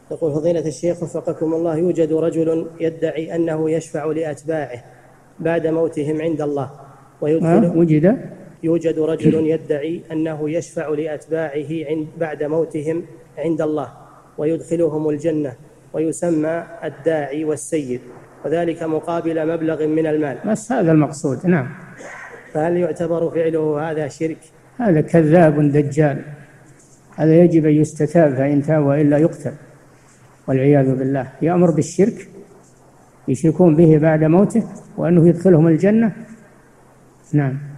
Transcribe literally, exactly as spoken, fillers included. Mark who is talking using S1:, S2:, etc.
S1: يقول فضيلة الشيخ وفقكم الله، يوجد رجل يدعي أنه يشفع لأتباعه بعد موتهم عند الله ويدخل
S2: وجد
S1: يوجد رجل يدعي أنه يشفع لأتباعه عند بعد موتهم عند الله ويدخلهم الجنة ويسمى الداعي والسيد، وذلك مقابل مبلغ من المال،
S2: بس هذا المقصود. نعم.
S1: فهل يعتبر فعله هذا شرك؟
S2: هذا كذاب دجال، هذا يجب أن يستتاب، فإن تاب وإلا يقتل والعياذ بالله. يأمر بالشرك، يشركون به بعد موته، وأنه يدخلهم الجنة. نعم.